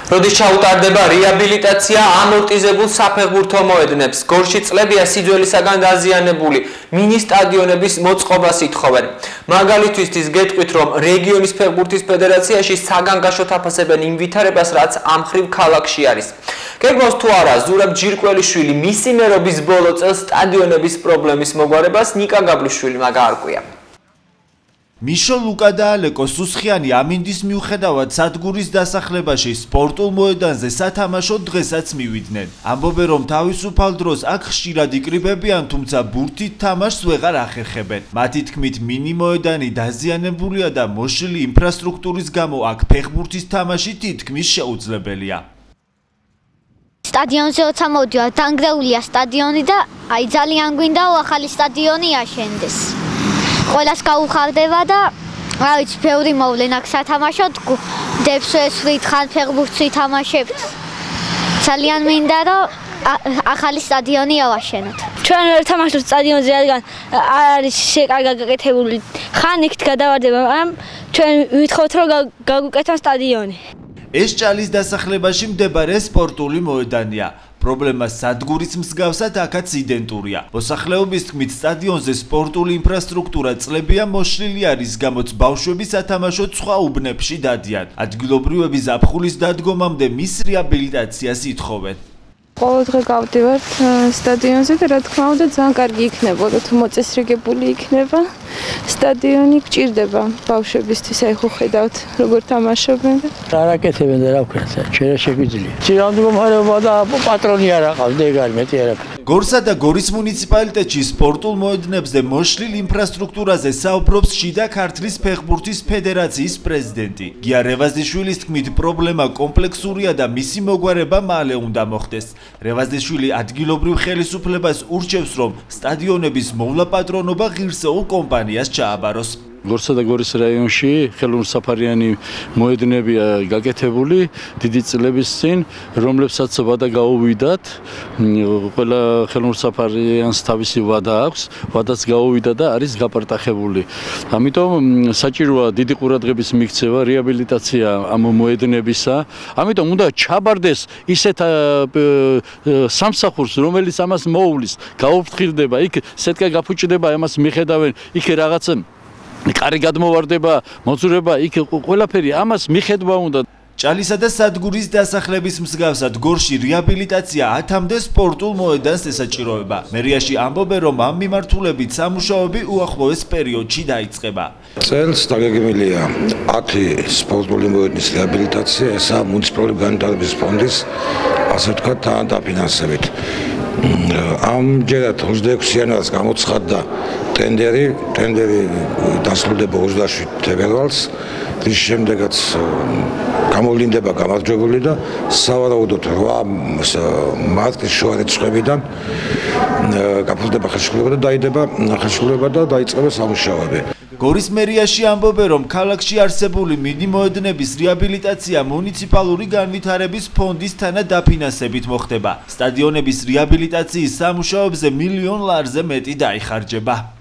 როდის ჩაუტარდება რეაბილიტაცია ამორტიზებულ საფეხბურთო მოედნებს, გორში წლებია სიძველისაგან დაზიანებული მინი სტადიონების მოწყობას ითხოვენ. მაგალითთვის ის გეტყვით, რომ რეგიონის ფეხბურთის ფედერაციაში საგანგაშო თაფასებენ იმ ვითარებას, რაც ამ მხრივ ქალაქში არის. გეგმავს თუ არა ზურაბ ჯირკველიშვილი მისი მერობის ბოლო წელს სტადიონების პრობლემის მოგვარებას ნიკა გაბლიშვილი მაგაარკვია. მიშო ლუკა და ალეკო სუსხიანი ამინდის მიუხედავად სადგურის დასახლებაში სპორტულ მოედანზე სათამაშო დღესაც მივიდნენ. ამბობენ, რომ თავისუფალ დროს აქ ხშირად იკრიბებიან, თუმცა ბურთით თამაშს ვეღარ ახერხებენ. მათი თქმით, მინი მოედანი დაზიანებულია და მოშლილი ინფრასტრუქტურის გამო აქ ფეხბურთის თამაში თითქმის შეუძლებელია. სტადიონზე როცა მოვიდივარ, დანგრეულია სტადიონი და აი ძალიან გვინდაო ახალი სტადიონი აშენდეს. ყველას გაუხარდება და რა ვიცი, ბევრი მოვლენ აქ სათამაშოდ, დებს ვესვრით, ხან ფეხბურთს ვითამაშებთ. ძალიან მინდა რომ ახალი სტადიონი ავაშენოთ. ჩვენ ვერ თამაშობთ სტადიონზე, რადგან არ არის კარგად გაკეთებული. ხან იქით გადავარდება, მაგრამ ჩვენ ვითხოვთ რომ გაგვიკეთონ სტადიონი. ეს ჭალის დასახლებაში მდებარე სპორტული მოედანია. პრობლემა სადგურის მსგავსად აქაც იდენტურია. მოსახლეობის თქმით, სტადიონზე სპორტული ინფრასტრუქტურა წლებია მოშლილი არის, გამოც ბავშვები სათამაშოდ სხვა უბნებში დადიან. ადგილობრივები ზაფხულის დადგომამდე მის რეაბილიტაციას ითხოვენ. ყოველ დღე გავდივართ სტადიონზე და რა თქმა უნდა ძალიან კარგი იქნებოდა თუ მოწესრიგებული იქნება სტადიონი, გჭირდება ბავშვებისთვის, აი ხო ხედავთ როგორ თამაშობენ და არ აკეთებენ და რა ვქნათ, შეიძლება შეგვიძლია. ძირამდე მდგომარეობა და პატრონი არ აყავს, დეგარი მეტი არ აქვს. გორსა და გორის მუნიციპალიტეტში სპორტულ მოედნებზე მოშლილ ინფრასტრუქტურაზე საუბრობს შიდა ქართლის ფეხბურთის ფედერაციის პრეზიდენტი. გია რევაზიშვილის თქმით, პრობლემა კომპლექსურია და მისი მოგვარება მალე უნდა მოხდეს. რევაზიშვილი ადგილობრივ ხელისუფლებას ურჩევს, რომ სტადიონების მოვლა პატრონობა ღირსეულ კომპანიას ჩააბაროს. გორსა და გორის რაიონში ხელმოსაფარიანი მოედნებია გაკეთებული დიდი წლების წინ, რომლებსაც ვადა გაუვიდათ. ყველა ხელმოსაფარიანს თავისი ვადა აქვს, ვადაც გაუვიდა და არის გაპარტახებული. ამიტომ საჭიროა დიდი ყურადღების მიქცევა, რეაბილიტაცია ამ მოედნებისა. ამიტომ უნდა ჩაბარდეს ისეთ სამსახურს, რომელიც ამას მოუვლის, გაუფრთხილდება, იქ სეტკა გაფუჭდება, ამას მიხედავენ, იქ რაღაც კარი გადმოვარდება, მოძურება, იქ ყველაფერი ამას მიხედვა უნდა. ჭალისა და სადგურის დასახლების მსგავსად გორში რეაბილიტაცია 10-მდე სპორტულ მოედანს ესაჭიროება. მერიაში ამბობენ, რომ ამ მიმართულებით სამუშაოები უახლოეს პერიოდში დაიწყება. წელს დაგეგმილია 10 სპორტული მოედნის რეაბილიტაცია, ესაა მუნიციპალური განვითარების ფონდის, ასე ვთქვათ, დაფინანსებით. ამჯერად 26 იანვარს გამოცხადდა ტენდერი დასრულდება 27 თებერვალს, რის შემდეგაც გამოვლინდება გამარჯვებული და სავარაუდოდ 8 მარტის შუა რიცხვებიდან გაფუძნება ხელშეკრულება და დაიწყება სამუშაოები. გორის მერიაში ამბობენ, რომ ქალაქში არსებული მინი მოედნების რეაბილიტაცია მუნიციპალური განვითარების ფონდის თანადაფინანსებით მოხდება. სტადიონების რეაბილიტაციის სამუშაოებზე $1 მილიონ ლარზე მეტი დაიხარჯება.